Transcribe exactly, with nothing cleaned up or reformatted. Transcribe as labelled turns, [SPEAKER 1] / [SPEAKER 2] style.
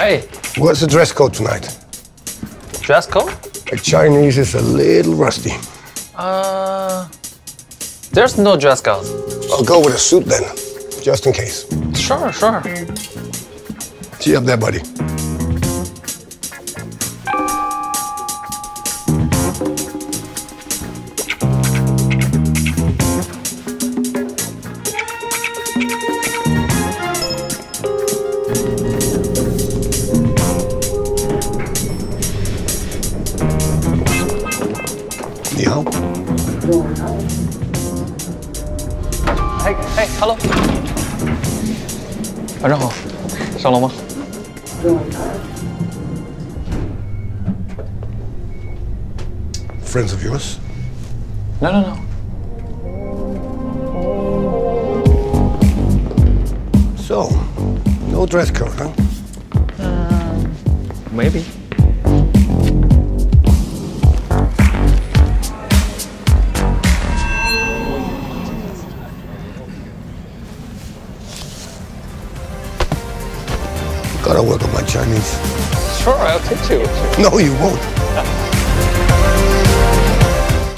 [SPEAKER 1] Hey.
[SPEAKER 2] What's the dress code tonight?
[SPEAKER 1] Dress code?
[SPEAKER 2] The Chinese is a little rusty.
[SPEAKER 1] Uh, there's no dress code.
[SPEAKER 2] I'll go with a suit then, just in case.
[SPEAKER 1] Sure, sure.
[SPEAKER 2] See you up there, buddy.
[SPEAKER 1] Hey, hey, hello. 晚上好，上楼吗
[SPEAKER 2] Friends of yours?
[SPEAKER 1] No, no, no.
[SPEAKER 2] So, no dress code, huh?
[SPEAKER 1] Uh, maybe.
[SPEAKER 2] Gotta work on my Chinese.
[SPEAKER 1] Sure, I'll teach you.
[SPEAKER 2] No, you won't.